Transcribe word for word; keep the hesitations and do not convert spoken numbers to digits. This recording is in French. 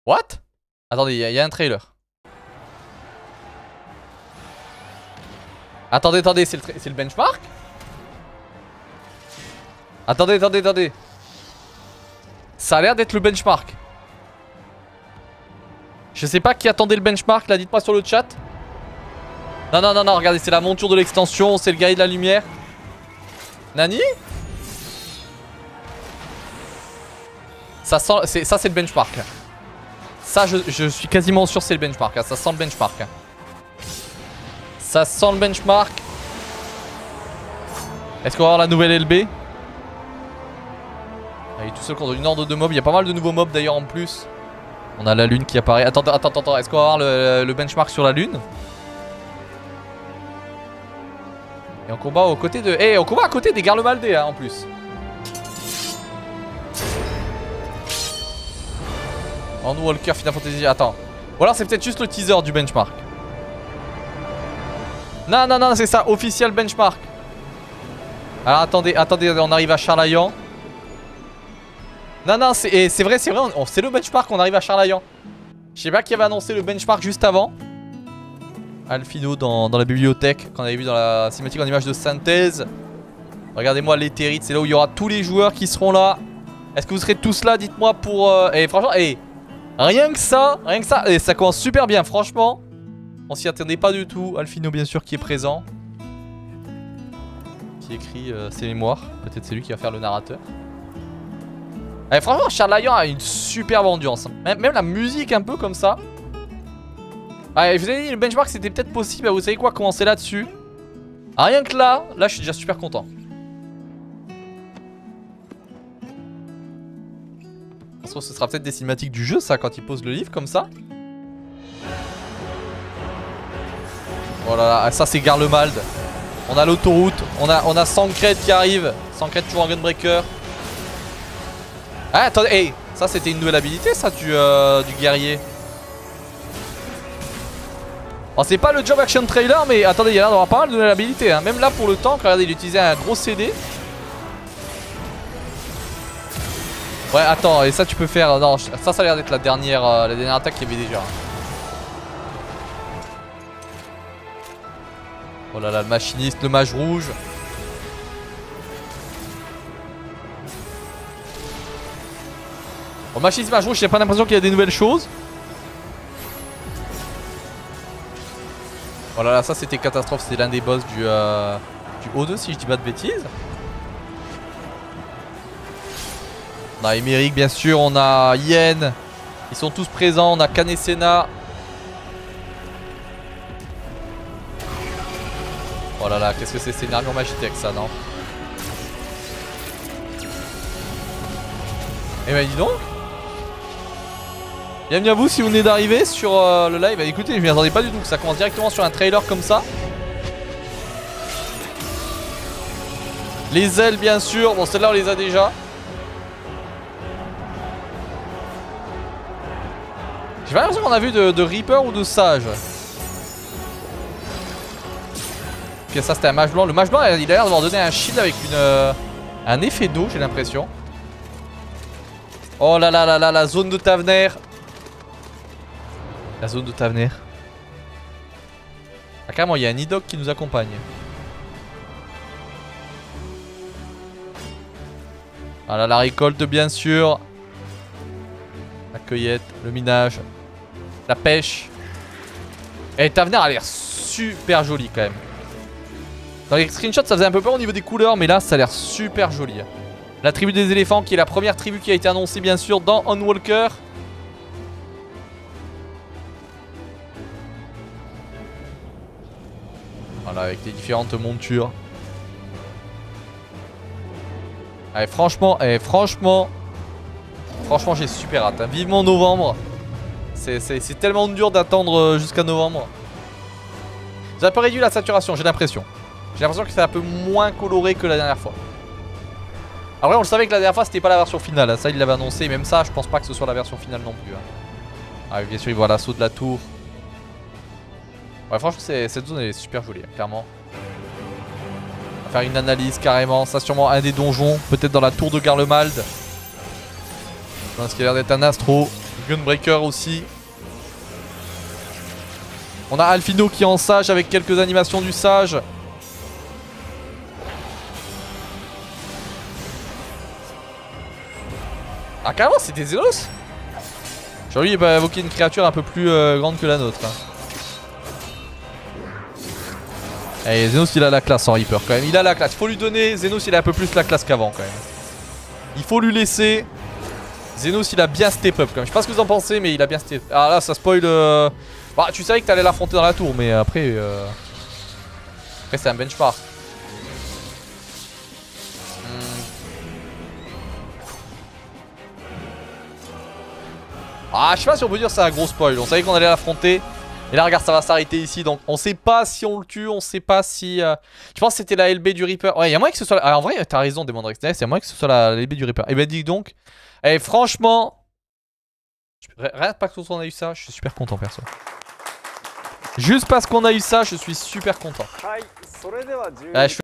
What? Attendez, il y, y a un trailer. Attendez, attendez, c'est le, le benchmark? Attendez, attendez, attendez. Ça a l'air d'être le benchmark. Je sais pas qui attendait le benchmark, là, dites-moi sur le chat. Non, non, non, non, regardez, c'est la monture de l'extension, c'est le guerrier de la lumière. Nani? Ça sent, ça c'est le benchmark. Ça, je, je suis quasiment sûr c'est le benchmark, ça sent le benchmark. Ça sent le benchmark. Est-ce qu'on va avoir la nouvelle L B? Il est tout seul contre une horde de mobs, il y a pas mal de nouveaux mobs d'ailleurs en plus. On a la lune qui apparaît. Attends, attends, attends, est-ce qu'on va avoir le, le benchmark sur la lune? Et on combat aux côtés de... Eh, hey, on combat à côté des Garlemaldés hein, en plus. Endwalker, Final Fantasy... Attends. Ou alors c'est peut-être juste le teaser du benchmark. Non, non, non, c'est ça, officiel benchmark. Alors attendez, attendez, on arrive à Charlayan. Non, non, c'est vrai, c'est vrai, c'est le benchmark, on arrive à Charlayan. Je sais pas qui avait annoncé le benchmark juste avant. Alphino dans, dans la bibliothèque, qu'on avait vu dans la cinématique en image de synthèse. Regardez-moi l'éthérite, c'est là où il y aura tous les joueurs qui seront là. Est-ce que vous serez tous là? Dites-moi pour... Euh... Et franchement, et rien que ça, rien que ça, et ça commence super bien, franchement. On s'y attendait pas du tout. Alphino, bien sûr, qui est présent. Qui écrit euh, ses mémoires. Peut-être c'est lui qui va faire le narrateur. Et franchement, Charlayan a une superbe ambiance. Même, même la musique un peu comme ça. Ah, je vous ai dit, le benchmark c'était peut-être possible. Vous savez quoi, commencer là-dessus. Rien que là, là je suis déjà super content. Je pense que ce sera peut-être des cinématiques du jeu ça, quand il pose le livre comme ça. Voilà, ça c'est Garlemald. On a l'autoroute, on a, on a Sancred qui arrive. Sancred toujours en Gunbreaker. Ah attendez, hey, ça c'était une nouvelle habilité ça du, euh, du guerrier. Bon, c'est pas le job action trailer mais attendez, il y a l'air d'avoir pas mal de nouvelles habilités hein. Même là pour le tank, regardez il utilisait un gros C D. Ouais attends, et ça tu peux faire, non ça ça a l'air d'être la dernière, euh, la dernière attaque qu'il y avait déjà. Oh là là, le machiniste, le mage rouge. Bon, machiniste, mage rouge, j'ai pas l'impression qu'il y a des nouvelles choses. Oh là là, ça c'était catastrophe, c'est l'un des boss du, euh, du O deux si je dis pas de bêtises. On a Emeric bien sûr, on a Yen. Ils sont tous présents, on a Kanesena. Oh là là, qu'est-ce que c'est? C'est une armure Magitech ça, non? Eh ben dis donc. Bienvenue à vous si vous venez d'arriver sur euh, le live. Bah, écoutez, je m'y attendais pas du tout que ça commence directement sur un trailer comme ça. Les ailes bien sûr, bon celles-là on les a déjà. J'ai pas l'impression qu'on a vu de, de Reaper ou de Sage. Ok, ça c'était un mage blanc. Le mage blanc il a l'air d'avoir donné un shield avec une, euh, un effet d'eau, j'ai l'impression. Oh là là là là, la zone de Tavener. La zone de Tavener. Ah carrément, il y a un Nidok qui nous accompagne. Voilà la récolte bien sûr. La cueillette, le minage. La pêche. Et Tavener a l'air super joli quand même. Dans les screenshots ça faisait un peu peur au niveau des couleurs, mais là ça a l'air super joli. La tribu des éléphants qui est la première tribu qui a été annoncée bien sûr dans Endwalker. Voilà avec les différentes montures. Allez franchement, allez, franchement, franchement j'ai super hâte. Hein. Vivement novembre. C'est tellement dur d'attendre jusqu'à novembre. J'ai un peu réduit la saturation, j'ai l'impression. J'ai l'impression que c'est un peu moins coloré que la dernière fois. Après on le savait que la dernière fois c'était pas la version finale, hein. Ça il l'avait annoncé, même ça je pense pas que ce soit la version finale non plus. Hein. Ah oui bien sûr il voit l'assaut de la tour. Ouais franchement cette zone elle est super jolie, hein, clairement. On va faire une analyse carrément, ça sûrement un des donjons, peut-être dans la tour de Garlemald. Dans ce qui a l'air d'être un astro, Gunbreaker aussi. On a Alphino qui est en sage avec quelques animations du sage. Ah carrément c'est des Zénos. Genre lui il va évoquer une créature un peu plus euh, grande que la nôtre. Hein. Et Zénos il a la classe en Reaper quand même. Il a la classe. Il faut lui donner. Zénos il a un peu plus la classe qu'avant quand même. Il faut lui laisser. Zénos il a bien step up quand même. Je sais pas ce que vous en pensez mais il a bien step up. Ah là ça spoil. Euh... Bah tu savais que t'allais l'affronter dans la tour mais après. Euh... Après c'est un benchmark. Ah je sais pas si on peut dire c'est un gros spoil. On savait qu'on allait l'affronter. Et là regarde ça va s'arrêter ici. Donc on sait pas si on le tue. On sait pas si euh... Je pense que c'était la L B du Reaper. Ouais y'a moyen que ce soit la... ah, en vrai t'as raison Demon Rex. Y'a moyen que ce soit la L B du Reaper. Et bah dis donc. Et franchement rien pas que on a eu ça. Je suis super content perso. Juste parce qu'on a eu ça je suis super content. Ouais, je fais